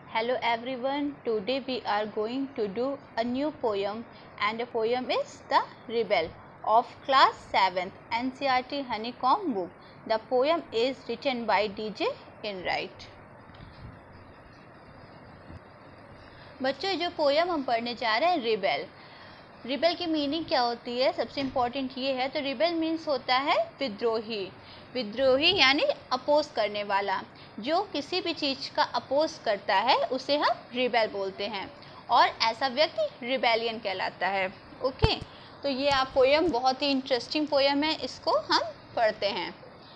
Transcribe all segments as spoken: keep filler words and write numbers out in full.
Hello everyone, today we are going to do a new poem and the poem is The Rebel of class seventh N C E R T Honeycomb book. The poem is written by D J Enright. बच्चों जो poem हम पढ़ने जा रहे हैं rebel, rebel की meaning क्या होती है सबसे इम्पोर्टेंट ये है। तो रिबेल मीन्स होता है विद्रोही, विद्रोही यानी अपोज करने वाला, जो किसी भी चीज़ का अपोज करता है उसे हम रिबेल बोलते हैं और ऐसा व्यक्ति रिबेलियन कहलाता है। ओके, तो ये आप पोयम बहुत ही इंटरेस्टिंग पोयम है, इसको हम पढ़ते हैं।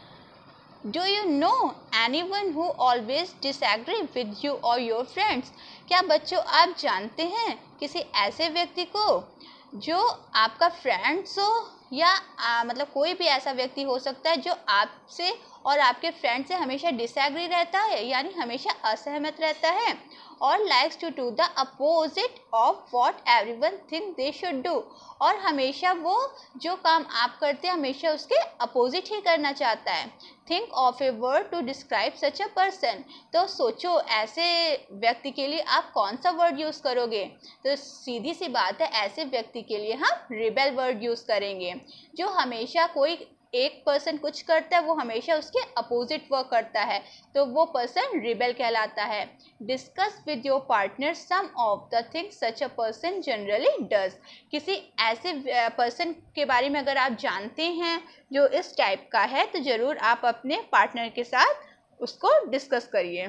Do you know anyone who always disagree with you और योर फ्रेंड्स? क्या बच्चों आप जानते हैं किसी ऐसे व्यक्ति को जो आपका फ्रेंड्स हो या आ, मतलब कोई भी ऐसा व्यक्ति हो सकता है जो आपसे और आपके फ्रेंड से हमेशा डिसएग्री रहता है यानी हमेशा असहमत रहता है, और likes to do the opposite of what everyone think they should do, और हमेशा वो जो काम आप करते हैं हमेशा उसके अपोजिट ही करना चाहता है। Think of a word to describe such a person. तो सोचो ऐसे व्यक्ति के लिए आप कौन सा वर्ड यूज़ करोगे? तो सीधी सी बात है, ऐसे व्यक्ति के लिए हम रिबेल वर्ड यूज़ करेंगे। जो हमेशा कोई एक पर्सन कुछ करता है वो हमेशा उसके अपोजिट वर्क करता है, तो वो पर्सन रिबेल कहलाता है। Discuss with your partner some of the things such a person generally does. किसी ऐसे पर्सन के बारे में अगर आप जानते हैं जो इस टाइप का है तो ज़रूर आप अपने पार्टनर के साथ उसको डिस्कस करिए।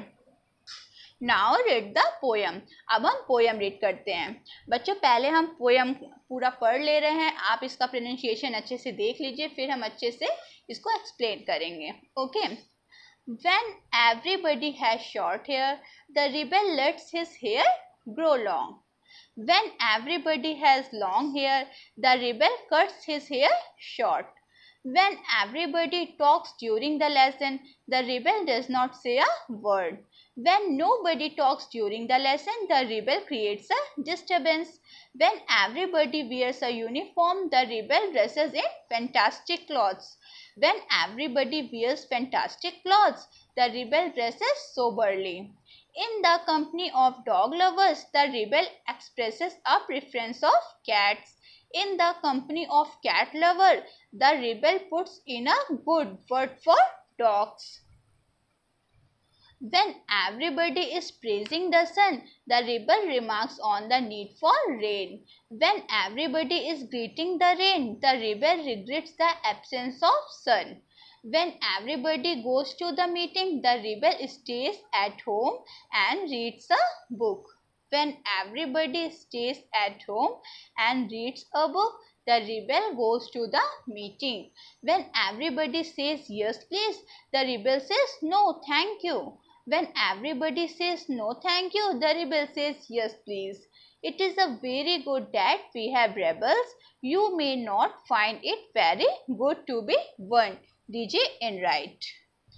Now read the poem. अब हम पोयम रीड करते हैं। बच्चों पहले हम पोयम पूरा पढ़ ले रहे हैं, आप इसका प्रोनाउंसिएशन अच्छे से देख लीजिए, फिर हम अच्छे से इसको एक्सप्लेन करेंगे। Okay. When everybody has short hair, the rebel lets his hair grow long. When everybody has long hair, the rebel cuts his hair short. When everybody talks during the lesson, the rebel does not say a word. When nobody talks during the lesson, the rebel creates a disturbance. When everybody wears a uniform, the rebel dresses in fantastic clothes. When everybody wears fantastic clothes, the rebel dresses soberly. In the company of dog lovers, the rebel expresses a preference of cats. In the company of cat lover, the rebel puts in a good word for dogs. When everybody is praising the sun, the rebel remarks on the need for rain. When everybody is greeting the rain, the rebel regrets the absence of sun. When everybody goes to the meeting, the rebel stays at home and reads a book. When everybody stays at home and reads a book, the rebel goes to the meeting. When everybody says yes please, the rebel says no thank you. When everybody says no thank you, the rebel says yes please. It is a very good that we have rebels. You may not find it very good to be one. D J Enright.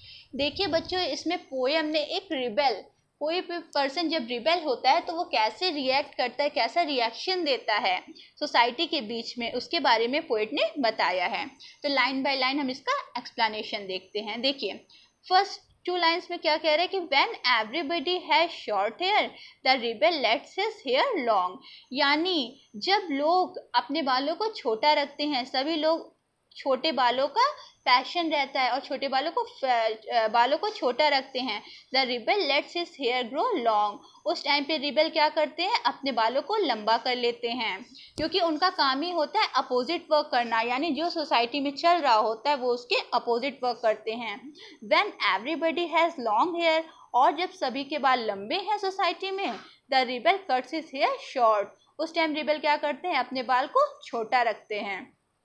देखिए बच्चों इसमें poem ने एक rebel, कोई भी person जब rebel होता है तो वो कैसे रिएक्ट करता है, कैसा रिएक्शन देता है सोसाइटी के बीच में, उसके बारे में पोएट ने बताया है। तो लाइन बाय लाइन हम इसका एक्सप्लेनेशन देखते हैं। देखिए फर्स्ट टू लाइन्स में क्या कह रहे हैं कि when everybody has short hair the rebel lets his hair long, यानी जब लोग अपने बालों को छोटा रखते हैं, सभी लोग छोटे बालों का पैशन रहता है और छोटे बालों को बालों को छोटा रखते हैं। The rebel lets his hair grow long, उस टाइम पे रिबेल क्या करते हैं अपने बालों को लंबा कर लेते हैं, क्योंकि उनका काम ही होता है अपोजिट वर्क करना, यानी जो सोसाइटी में चल रहा होता है वो उसके अपोजिट वर्क करते हैं। When everybody has long hair, और जब सभी के बाल लंबे हैं सोसाइटी में, the rebel cuts his hair short, उस टाइम रिबेल क्या करते हैं अपने बाल को छोटा रखते हैं।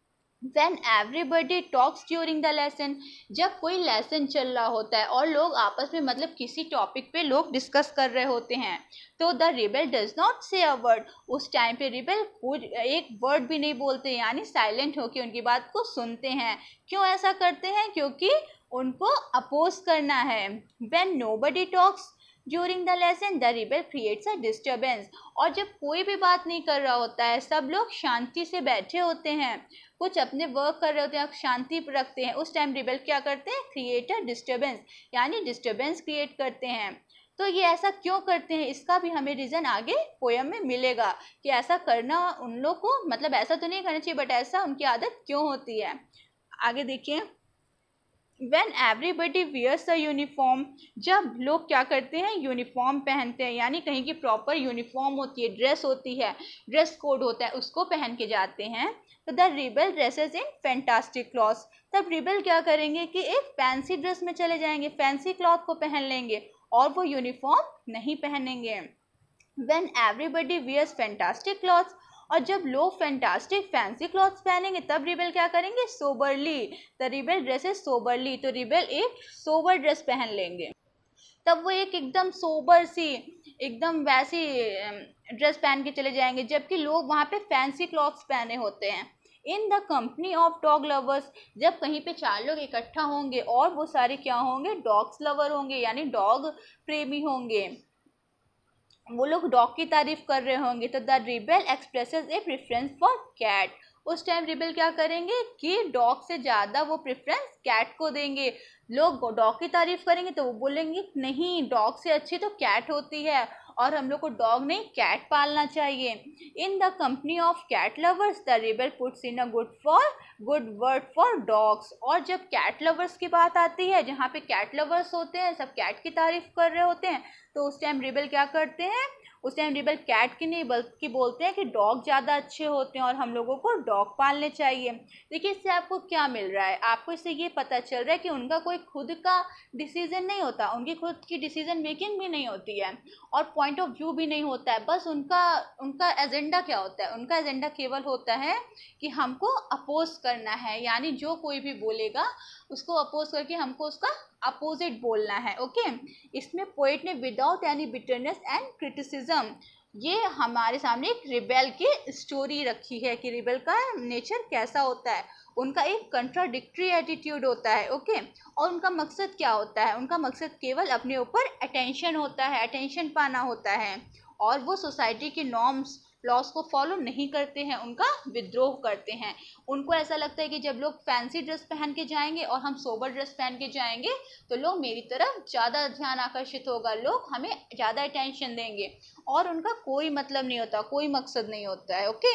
When everybody talks during the lesson, जब कोई लेसन चल रहा होता है और लोग आपस में मतलब किसी टॉपिक पे लोग डिस्कस कर रहे होते हैं, तो the rebel does not say a word, उस टाइम पे रिबेल कुछ एक वर्ड भी नहीं बोलते, यानी साइलेंट होकर उनकी बात को सुनते हैं। क्यों ऐसा करते हैं? क्योंकि उनको अपोज करना है। When nobody talks during the lesson the rebel creates a disturbance, और जब कोई भी बात नहीं कर रहा होता है, सब लोग शांति से बैठे होते हैं, कुछ अपने वर्क कर रहे होते हैं, शांति रखते हैं, उस टाइम रिबेल क्या करते हैं क्रिएट अ डिस्टर्बेंस, यानी डिस्टर्बेंस क्रिएट करते हैं। तो ये ऐसा क्यों करते हैं, इसका भी हमें रीज़न आगे पोयम में मिलेगा कि ऐसा करना उन लोग को, मतलब ऐसा तो नहीं करना चाहिए, बट ऐसा उनकी आदत क्यों होती है। आगे देखिए, When everybody wears a uniform, जब लोग क्या करते हैं, यूनिफॉर्म पहनते हैं, यानी कहीं की प्रॉपर यूनिफॉर्म होती है, ड्रेस होती है, ड्रेस कोड होता है, उसको पहन के जाते हैं। तो the rebel dresses in fantastic clothes, तब रिबल क्या करेंगे कि एक फैंसी ड्रेस में चले जाएंगे, फैंसी क्लॉथ को पहन लेंगे और वो यूनिफॉर्म नहीं पहनेंगे। When everybody wears fantastic clothes, और जब लोग फैंटास्टिक फैंसी क्लॉथ्स पहनेंगे तब रिबेल क्या करेंगे, soberly, the rebel dresses soberly, तो रिबेल एक सोबर ड्रेस पहन लेंगे। तब वो एक एकदम सोबर सी, एकदम वैसी ड्रेस पहन के चले जाएंगे, जबकि लोग वहाँ पे फैंसी क्लॉथ्स पहने होते हैं। In the company of dog lovers, जब कहीं पे चार लोग इकट्ठा होंगे और वो सारे क्या होंगे, डॉग्स लवर होंगे, यानी डॉग प्रेमी होंगे, वो लोग डॉग की तारीफ कर रहे होंगे, तो the rebel expresses a preference for cat, उस टाइम रिबेल क्या करेंगे कि डॉग से ज़्यादा वो प्रेफरेंस कैट को देंगे। लोग डॉग की तारीफ करेंगे तो वो बोलेंगे नहीं, डॉग से अच्छी तो कैट होती है और हम लोग को डॉग नहीं कैट पालना चाहिए। In the company of cat lovers the rebel puts in a good for good word for dogs, और जब कैट लवर्स की बात आती है, जहाँ पे कैट लवर्स होते हैं, सब कैट की तारीफ कर रहे होते हैं, तो उस टाइम रिबेल क्या करते हैं, उस टाइम रिबेल कैट की नहीं बल्कि बोलते हैं कि डॉग ज़्यादा अच्छे होते हैं और हम लोगों को डॉग पालने चाहिए। देखिए इससे आपको क्या मिल रहा है, आपको इससे ये पता चल रहा है कि उनका कोई खुद का डिसीजन नहीं होता, उनकी खुद की डिसीजन मेकिंग भी नहीं होती है और पॉइंट ऑफ व्यू भी नहीं होता है। बस उनका उनका एजेंडा क्या होता है, उनका एजेंडा केवल होता है कि हमको अपोज करना है, यानी जो कोई भी बोलेगा उसको अपोज करके हमको उसका अपोजिट बोलना है। ओके, इसमें पोएट ने without any bitterness and criticism, ये हमारे सामने एक रिबेल की स्टोरी रखी है कि रिबेल का नेचर कैसा होता है। उनका एक कंट्राडिक्टरी एटीट्यूड होता है। ओके, और उनका मकसद क्या होता है, उनका मकसद केवल अपने ऊपर अटेंशन होता है, अटेंशन पाना होता है, और वो सोसाइटी की नॉर्म्स लॉस को फॉलो नहीं करते हैं, उनका विद्रोह करते हैं। उनको ऐसा लगता है कि जब लोग फैंसी ड्रेस पहन के जाएंगे और हम सोबर ड्रेस पहन के जाएंगे तो लोग मेरी तरफ ज़्यादा ध्यान आकर्षित होगा, लोग हमें ज़्यादा अटेंशन देंगे, और उनका कोई मतलब नहीं होता, कोई मकसद नहीं होता है। ओके,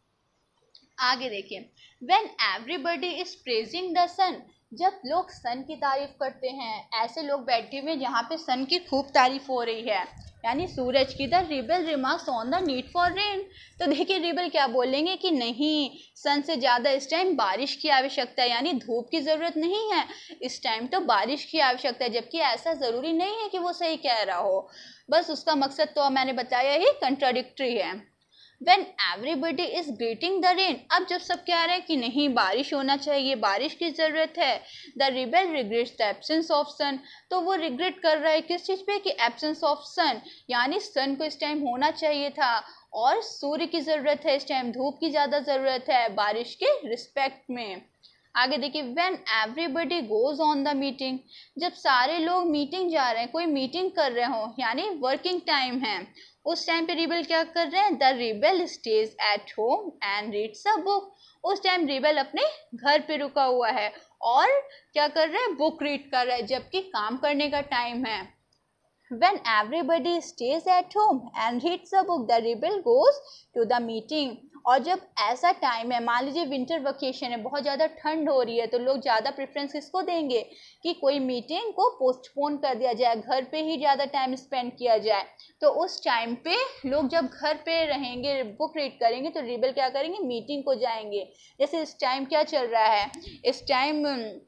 आगे देखिए, when everybody is praising the sun, जब लोग सन की तारीफ करते हैं, ऐसे लोग बैठे हुए जहाँ पे सन की खूब तारीफ हो रही है, यानी सूरज की, the rebel remarks on the need for rain, तो देखिए रिबेल क्या बोलेंगे कि नहीं, सन से ज़्यादा इस टाइम बारिश की आवश्यकता है, यानी धूप की ज़रूरत नहीं है, इस टाइम तो बारिश की आवश्यकता है, जबकि ऐसा ज़रूरी नहीं है कि वो सही कह रहा हो, बस उसका मकसद तो मैंने बताया ही कंट्राडिक्टरी है। When everybody is greeting the rain, अब जब सब कह रहे हैं कि नहीं बारिश होना चाहिए, बारिश की ज़रूरत है, the rebel regrets the absence of sun, तो वो रिग्रेट कर रहा है किस चीज़ पे कि absence of sun, यानी सन को इस टाइम होना चाहिए था और सूर्य की ज़रूरत है, इस टाइम धूप की ज़्यादा ज़रूरत है बारिश के रिस्पेक्ट में। आगे देखिए, when everybody goes on the meeting, जब सारे लोग मीटिंग जा रहे हैं, कोई मीटिंग कर रहे हो, यानी वर्किंग टाइम है, उस टाइम पे रिबेल क्या कर रहे हैं, the rebel stays at home and reads a book, उस टाइम रिबेल अपने घर पे रुका हुआ है और क्या कर रहे हैं, बुक रीड कर रहा है, जबकि काम करने का टाइम है। When everybody stays at home and reads a book, the rebel goes to the meeting, और जब ऐसा टाइम है, मान लीजिए विंटर वेकेशन है, बहुत ज़्यादा ठंड हो रही है, तो लोग ज़्यादा प्रेफरेंस किसको देंगे कि कोई मीटिंग को पोस्टपोन कर दिया जाए, घर पे ही ज़्यादा टाइम स्पेंड किया जाए। तो उस टाइम पे लोग जब घर पे रहेंगे, बुक रीड करेंगे, तो रिबेल क्या करेंगे, मीटिंग को जाएंगे। जैसे इस टाइम क्या चल रहा है, इस टाइम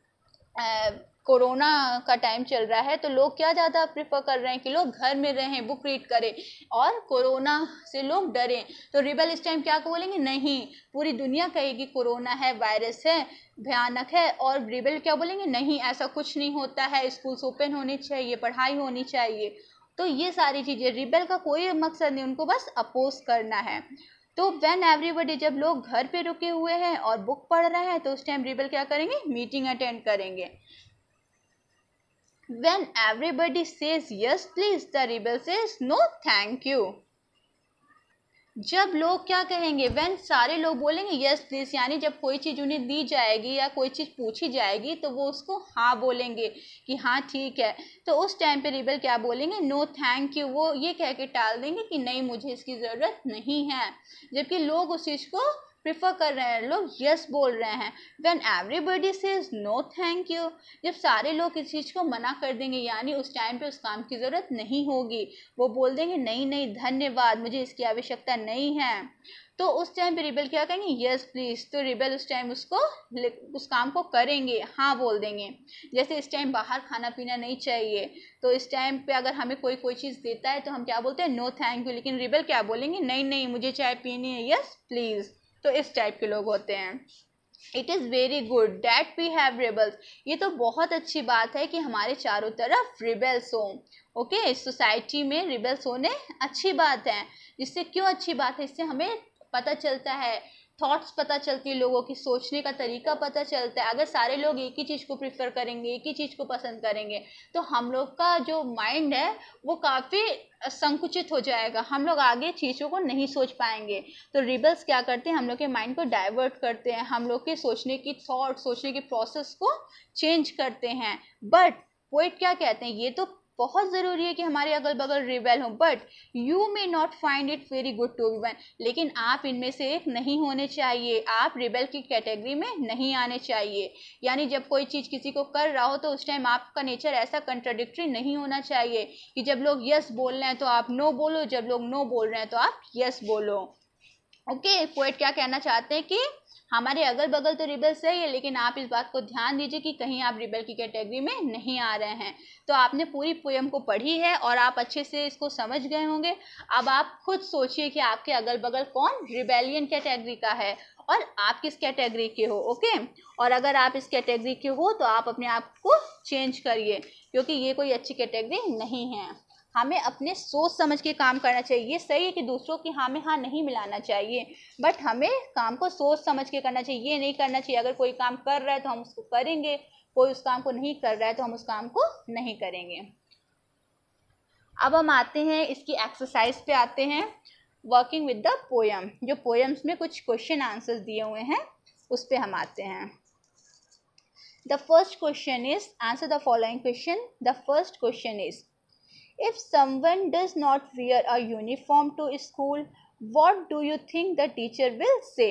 कोरोना का टाइम चल रहा है, तो लोग क्या ज़्यादा प्रेफर कर रहे हैं कि लोग घर में रहें, बुक रीड करें और कोरोना से लोग डरें। तो रिबेल इस टाइम क्या बोलेंगे, नहीं, पूरी दुनिया कहेगी कोरोना है, वायरस है, भयानक है, और रिबेल क्या बोलेंगे, नहीं ऐसा कुछ नहीं होता है, स्कूल्स ओपन होने चाहिए, पढ़ाई होनी चाहिए। तो ये सारी चीज़ें, रिबेल का कोई मकसद नहीं, उनको बस अपोज करना है। तो व्हेन एवरीबॉडी, जब लोग घर पे रुके हुए हैं और बुक पढ़ रहे हैं, तो उस टाइम रिबेल क्या करेंगे, मीटिंग अटेंड करेंगे। When everybody says yes please, the rebel says no thank you. जब लोग क्या कहेंगे, व्हेन सारे लोग बोलेंगे यस प्लीज, यानी जब कोई चीज़ उन्हें दी जाएगी या कोई चीज़ पूछी जाएगी तो वो उसको हाँ बोलेंगे कि हाँ ठीक है। तो उस टाइम पे रिबेल क्या बोलेंगे, नो थैंक यू, वो ये कह के टाल देंगे कि नहीं मुझे इसकी ज़रूरत नहीं है। जबकि लोग उस चीज़ को प्रिफर कर रहे हैं, लोग यस बोल रहे हैं। When everybody says no thank you, जब सारे लोग इस चीज़ को मना कर देंगे यानी उस टाइम पे उस काम की ज़रूरत नहीं होगी, वो बोल देंगे नहीं नहीं धन्यवाद, मुझे इसकी आवश्यकता नहीं है, तो उस टाइम पे रिबेल क्या कहेंगे, यस प्लीज। तो रिबेल उस टाइम उसको उस काम को करेंगे, हाँ बोल देंगे। जैसे इस टाइम बाहर खाना पीना नहीं चाहिए, तो इस टाइम पे अगर हमें कोई कोई चीज़ देता है तो हम क्या बोलते हैं, नो थैंक यू, लेकिन रिबेल क्या बोलेंगे, नहीं नहीं मुझे चाय पीनी है, यस प्लीज़। तो इस टाइप के लोग होते हैं। It is very good that we have rebels, ये तो बहुत अच्छी बात है कि हमारे चारों तरफ रिबेल्स हों। ओके, इस सोसाइटी में रिबेल्स होने अच्छी बात है। इससे क्यों अच्छी बात है, इससे हमें पता चलता है, थॉट्स पता चलती है, लोगों की सोचने का तरीका पता चलता है। अगर सारे लोग एक ही चीज़ को प्रिफर करेंगे, एक ही चीज़ को पसंद करेंगे, तो हम लोग का जो माइंड है वो काफ़ी संकुचित हो जाएगा, हम लोग आगे चीज़ों को नहीं सोच पाएंगे। तो रिबल्स क्या करते हैं, हम लोग के माइंड को डाइवर्ट करते हैं, हम लोग के सोचने की थॉट, सोचने की प्रोसेस को चेंज करते हैं। बट पोएट क्या कहते हैं, ये तो बहुत ज़रूरी है कि हमारे अगल बगल रिबेल हों, but you may not find it very good to be one, लेकिन आप इनमें से एक नहीं होने चाहिए, आप रिबेल की कैटेगरी में नहीं आने चाहिए। यानी जब कोई चीज़ किसी को कर रहा हो तो उस टाइम आपका नेचर ऐसा कंट्राडिक्टरी नहीं होना चाहिए कि जब लोग यस बोल रहे हैं तो आप नो बोलो, जब लोग नो बोल रहे हैं तो आप यस बोलो। ओके, पोएट क्या कहना चाहते हैं कि हमारे अगल बगल तो रिबेल सही है, लेकिन आप इस बात को ध्यान दीजिए कि कहीं आप रिबेल की कैटेगरी में नहीं आ रहे हैं। तो आपने पूरी पोएम को पढ़ी है और आप अच्छे से इसको समझ गए होंगे। अब आप खुद सोचिए कि आपके अगल बगल कौन रिबेलियन कैटेगरी का है और आप किस कैटेगरी के हो। ओके, और अगर आप इस कैटेगरी के हो तो आप अपने आप को चेंज करिए, क्योंकि ये कोई अच्छी कैटेगरी नहीं है। हमें अपने सोच समझ के काम करना चाहिए। ये सही है कि दूसरों की हाँ में हाँ नहीं मिलाना चाहिए, बट हमें काम को सोच समझ के करना चाहिए। ये नहीं करना चाहिए अगर कोई काम कर रहा है तो हम उसको करेंगे, कोई उस काम को नहीं कर रहा है तो हम उस काम को नहीं करेंगे। अब हम आते हैं इसकी एक्सरसाइज पे आते हैं, वर्किंग विद द पोएम। जो पोएम्स में कुछ क्वेश्चन आंसर्स दिए हुए हैं उस पर हम आते हैं। The first question is, answer the following question. The first question is, if someone does not wear a uniform to school, what do you think the teacher will say?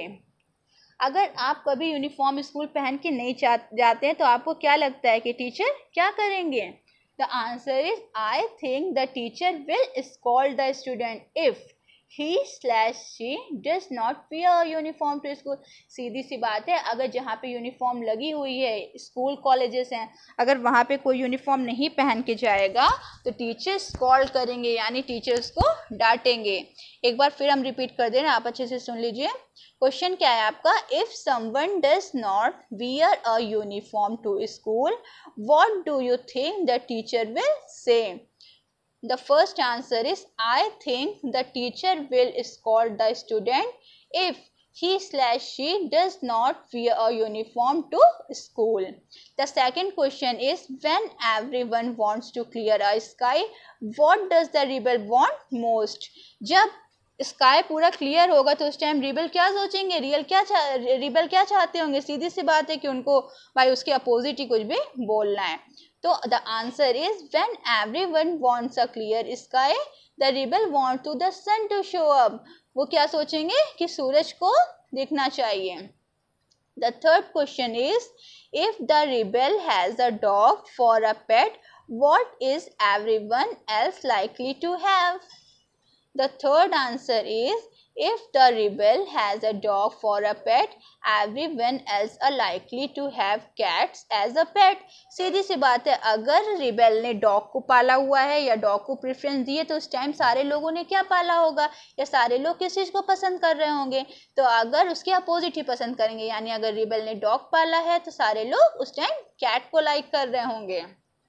अगर आप कभी यूनिफॉर्म स्कूल पहन के नहीं जाते हैं तो आपको क्या लगता है कि टीचर क्या करेंगे? The answer is, I think the teacher will scold the student if he slash she does not wear uniform to school। सीधी सी बात है, अगर जहाँ पे यूनिफॉर्म लगी हुई है, स्कूल कॉलेजेस हैं, अगर वहाँ पे कोई यूनिफॉर्म नहीं पहन के जाएगा तो टीचर स्कॉल्ड करेंगे, यानी टीचर्स को डांटेंगे। एक बार फिर हम रिपीट कर दे रहे हैं, आप अच्छे से सुन लीजिए। क्वेश्चन क्या है आपका, if someone does not wear a uniform to school, what do you think the teacher will say? The first answer is, I think the teacher will scold the student if he slash she does not wear a uniform to school. The second question is, when everyone wants to clear a sky, what does the rebel want most? जब sky पूरा clear होगा तो उस time rebel क्या सोचेंगे, real क्या चाह rebel क्या चाहते होंगे? सीधी सी बात है कि उनको भाई उसके अपोजिट ही कुछ भी बोलना है। तो the answer is, when everyone wants a clear sky, the rebel want to the sun to show up. वो क्या सोचेंगे कि सूरज को दिखना चाहिए। The third question is, if the rebel has a dog for a pet, what is everyone else likely to have? The third answer is, if the rebel has a dog for a pet, everyone else are likely to have cats as a pet। सीधी सी बात है, अगर rebel ने dog को पाला हुआ है या डॉग को प्रेफरेंस दिए तो उस टाइम सारे लोगों ने क्या पाला होगा, या सारे लोग किस चीज़ को पसंद कर रहे होंगे? तो अगर उसके अपोजिट ही पसंद करेंगे, यानी अगर रिबेल ने डॉग पाला है तो सारे लोग उस टाइम कैट को लाइक कर रहे होंगे।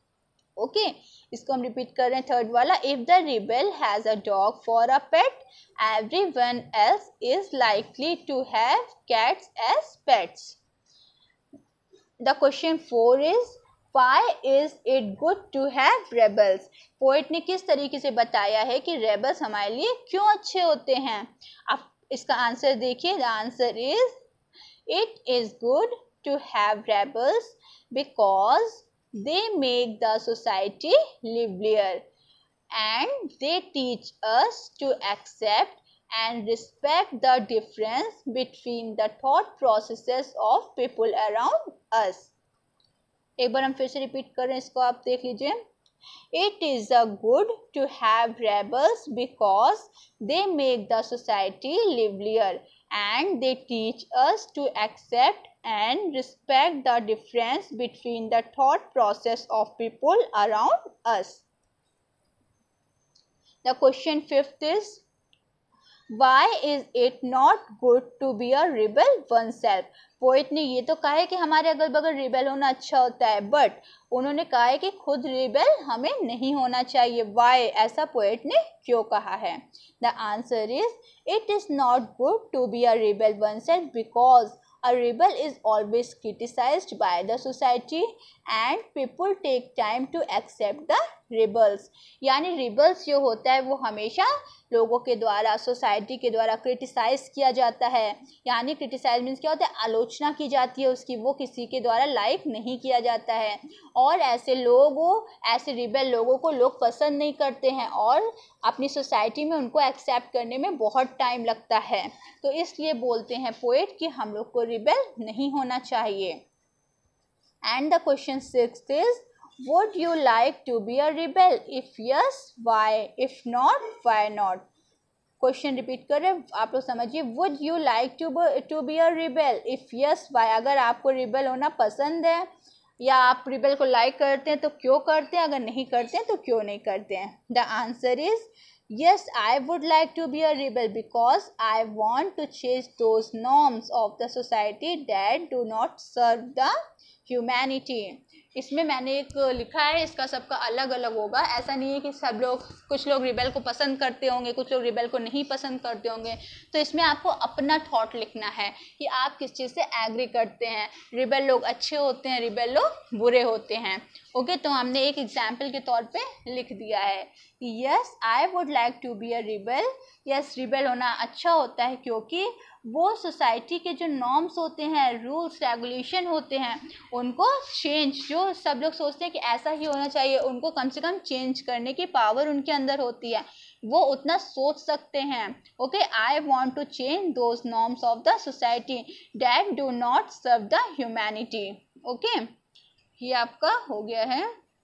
ओके okay, इसको हम रिपीट कर रहे हैं थर्ड वाला, if the rebel has a dog for a pet, everyone else is likely to have cats as pets. The question four is, Why is it good to have rebels? Poet ने किस तरीके से बताया है कि rebels हमारे लिए क्यों अच्छे होते हैं. आप इसका आंसर देखिए. The answer is it is good to have rebels because they make the society livelier and they teach us to accept and respect the difference between the thought processes of people around us. एक बार हम फिर से repeat कर रहे हैं, इसको आप देख लीजिए. It is a good to have rebels because they make the society livelier and they teach us to accept and respect the difference between the thought process of people around us. The question fifth is, why is it not good to be a rebel oneself? Poet ने ये तो कहा है कि हमारे अगल बगल rebel होना अच्छा होता है, बट उन्होंने कहा है कि खुद रिबेल हमें नहीं होना चाहिए. वाई? ऐसा पोइट ने क्यों कहा है? The answer is it is not good to be a rebel oneself because a rebel is always criticized by the society and people take time to accept the rebels. यानी rebels जो होता है वो हमेशा लोगों के द्वारा, सोसाइटी के द्वारा क्रिटिसाइज किया जाता है. यानी क्रिटिसाइज मीन्स क्या होता है? आलोचना की जाती है उसकी, वो किसी के द्वारा लाइक नहीं किया जाता है. और ऐसे लोगों ऐसे रिबेल लोगों को लोग पसंद नहीं करते हैं और अपनी सोसाइटी में उनको एक्सेप्ट करने में बहुत टाइम लगता है. तो इसलिए बोलते हैं पोएट कि हम लोग को रिबेल नहीं होना चाहिए. And the question sixth is, would you like to be a rebel? If yes, why? If not, why not? Question repeat कर रहे हैं, आप लोग समझिए. Would you like to to be a rebel? If yes, why? अगर आपको rebel होना पसंद है या आप रिबेल को लाइक करते हैं तो क्यों करते हैं, अगर नहीं करते हैं तो क्यों नहीं करते हैं. The answer is yes, I would like to be a rebel because I want to change those norms of the society that do not serve the humanity. इसमें मैंने एक लिखा है, इसका सबका अलग अलग होगा. ऐसा नहीं है कि सब लोग, कुछ लोग रिबेल को पसंद करते होंगे, कुछ लोग रिबेल को नहीं पसंद करते होंगे. तो इसमें आपको अपना थॉट लिखना है कि आप किस चीज़ से एग्री करते हैं. रिबेल लोग अच्छे होते हैं, रिबेल लोग बुरे होते हैं. ओके, तो हमने एक एग्जाम्पल के तौर पे लिख दिया है कि yes, I would like to be a rebel. Yes, rebel होना अच्छा होता है क्योंकि वो सोसाइटी के जो नॉर्म्स होते हैं, रूल्स रेगुलेशन होते हैं, उनको चेंज, जो सब लोग सोचते हैं कि ऐसा ही होना चाहिए, उनको कम से कम चेंज करने की पावर उनके अंदर होती है. वो उतना सोच सकते हैं. Okay, I want to change those norms of the society that do not serve the humanity. Okay, ये आपका हो गया है.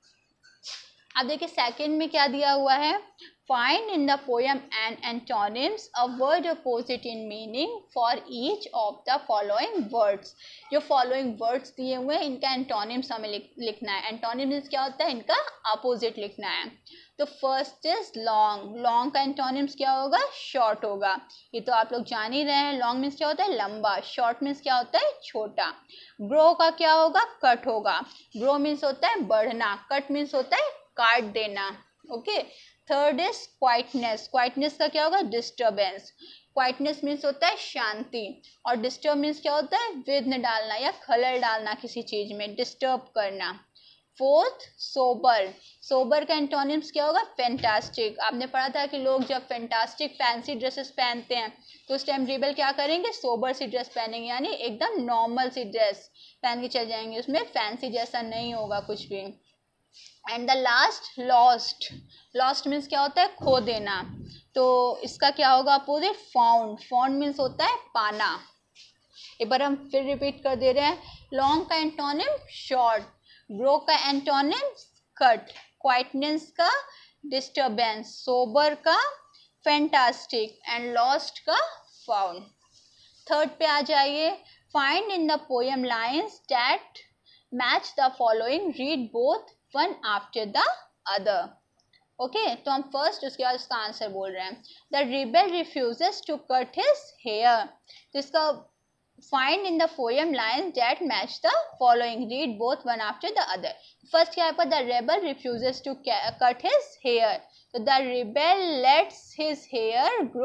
अब देखिए सेकंड में क्या दिया हुआ है. Find in the poem and antonyms a word opposite in meaning for each of the following words. जो following words दिए हुए हैं इनका antonyms हमें लिख, लिखना है. antonyms क्या होता है? इनका opposite लिखना है. तो फर्स्ट इज लॉन्ग. लॉन्ग का antonyms क्या होगा? शॉर्ट होगा. ये तो आप लोग जान ही रहे हैं. लॉन्ग मीन्स क्या होता है? लंबा. शॉर्ट मीन्स क्या होता है? छोटा. ग्रो का क्या होगा? कट होगा. ग्रो मीन्स होता है बढ़ना. कट मीन्स होता है काट देना. Okay. Third is quietness. Quietness का क्या होगा? डिस्टर्बेंस. क्वाइटनेस मीन्स होता है शांति और डिस्टर्ब मीन्स क्या होता है? विघ्न डालना या खलल डालना किसी चीज में, डिस्टर्ब करना. Fourth sober. सोबर का एंटोनिम्स क्या होगा? फैंटास्टिक. आपने पढ़ा था कि लोग जब फैंटास्टिक फैंसी ड्रेसेस पहनते हैं तो उस टाइम रिबेल क्या करेंगे? सोबर सी ड्रेस पहनेंगे, यानी एकदम नॉर्मल सी ड्रेस पहन के चल जाएंगे, उसमें फैंसी जैसा नहीं होगा कुछ भी. And the last lost. Lost means क्या होता है? खो देना. तो इसका क्या होगा अपोजिट? फाउंड. फाउंड मीन्स होता है पाना. एक बार हम फिर रिपीट कर दे रहे हैं. लॉन्ग का एंटोनिम शॉर्ट. ग्रो का एंटोनिम कट. क्वाइटनेस का डिस्टर्बेंस. सोबर का फैंटास्टिक एंड लॉस्ट का फाउंड. थर्ड पे आ जाइए. Find in the poem lines that match the following. Read both one after the other. Okay, तो हम फर्स्ट उसके बाद उसका आंसर बोल रहे हैं. The rebel refuses to cut his hair. तो इसका find in the poem lines that match the following. Read both one after the other. First क्या है पर? The rebel refuses to cut his hair. तो the rebel lets his hair grow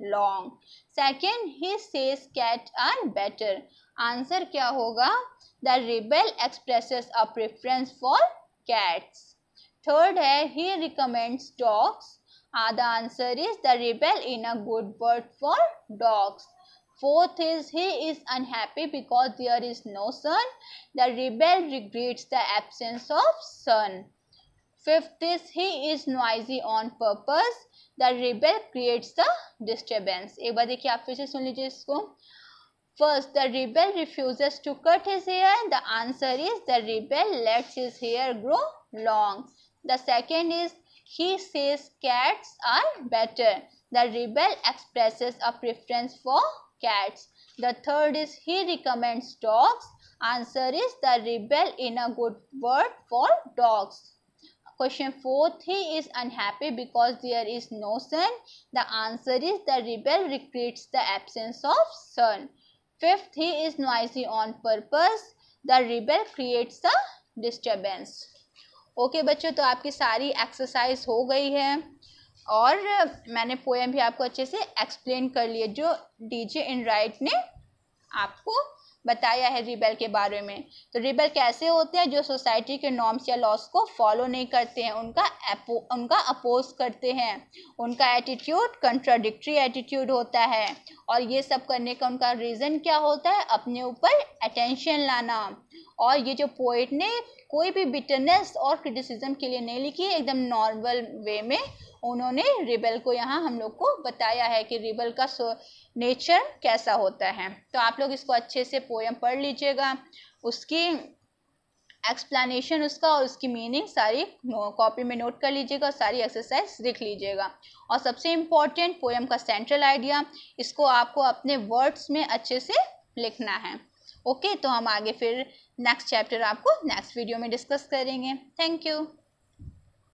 long. Second, he says cats are better. Answer क्या होगा? The rebel expresses a preference for cats. Third है he recommends dogs. Uh, the answer is the rebel in a good word for dogs. Fourth is he is unhappy because there is no sun. The rebel regrets the absence of sun. Fifth is he is noisy on purpose. The rebel creates the disturbance. एक बार देखिए, आप फिर से सुन लीजिए इसको. First, the rebel refuses to cut his hair. The answer is the rebel lets his hair grow long. The second is he says cats are better. The rebel expresses a preference for cats. The third is he recommends dogs. Answer is the rebel in a good word for dogs. Question fourth, he is unhappy because there is no sun. The answer is the rebel regrets the absence of sun. Fifth, he is noisy on purpose. The rebel creates the disturbance. Okay okay, बच्चों, तो आपकी सारी exercise हो गई है और मैंने poem भी आपको अच्छे से एक्सप्लेन कर लिए जो डीजे एनराइट ने आपको बताया है रिबेल के बारे में. तो रिबेल कैसे होते हैं? जो सोसाइटी के नॉर्म्स या लॉस को फॉलो नहीं करते हैं, उनका अपो उनका अपोज करते हैं. उनका एटीट्यूड कंट्राडिक्टरी एटीट्यूड होता है और ये सब करने का उनका रीज़न क्या होता है? अपने ऊपर अटेंशन लाना. और ये जो पोइट ने कोई भी बिटरनेस और क्रिटिसिज्म के लिए नहीं लिखी, एकदम नॉर्मल वे में उन्होंने रिबेल को यहाँ हम लोग को बताया है कि रिबेल का नेचर कैसा होता है. तो आप लोग इसको अच्छे से पोएम पढ़ लीजिएगा, उसकी एक्सप्लेनेशन उसका और उसकी मीनिंग सारी कॉपी में नोट कर लीजिएगा और सारी एक्सरसाइज लिख लीजिएगा. और सबसे इम्पॉर्टेंट पोएम का सेंट्रल आइडिया, इसको आपको अपने वर्ड्स में अच्छे से लिखना है. ओके okay, तो हम आगे फिर नेक्स्ट चैप्टर आपको नेक्स्ट वीडियो में डिस्कस करेंगे. Thank you.